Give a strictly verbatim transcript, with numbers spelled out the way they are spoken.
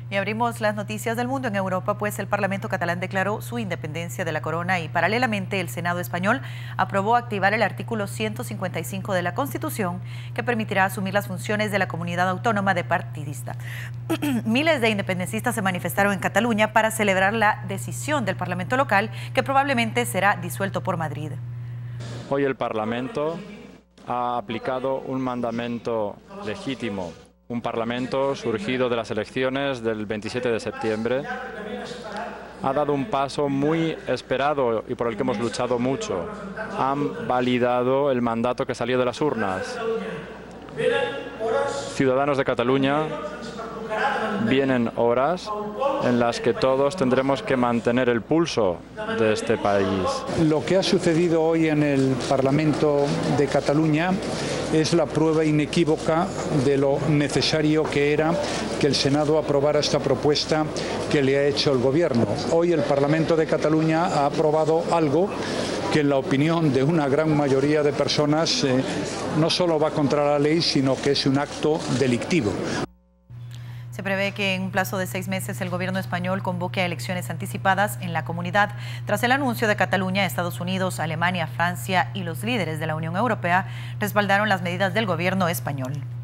Y abrimos las noticias del mundo en Europa, pues el Parlamento catalán declaró su independencia de la corona y paralelamente el Senado español aprobó activar el artículo ciento cincuenta y cinco de la Constitución que permitirá asumir las funciones de la comunidad autónoma de partidista. Miles de independencistas se manifestaron en Cataluña para celebrar la decisión del Parlamento local que probablemente será disuelto por Madrid. Hoy el Parlamento ha aplicado un mandamiento legítimo. Un Parlamento surgido de las elecciones del veintisiete de septiembre ha dado un paso muy esperado y por el que hemos luchado mucho. Han validado el mandato que salió de las urnas. Ciudadanos de Cataluña, vienen horas en las que todos tendremos que mantener el pulso de este país. Lo que ha sucedido hoy en el Parlamento de Cataluña es la prueba inequívoca de lo necesario que era que el Senado aprobara esta propuesta que le ha hecho el Gobierno. Hoy el Parlamento de Cataluña ha aprobado algo que en la opinión de una gran mayoría de personas eh, no solo va contra la ley, sino que es un acto delictivo. Se prevé que en un plazo de seis meses el gobierno español convoque a elecciones anticipadas en la comunidad. Tras el anuncio de Cataluña, Estados Unidos, Alemania, Francia y los líderes de la Unión Europea respaldaron las medidas del gobierno español.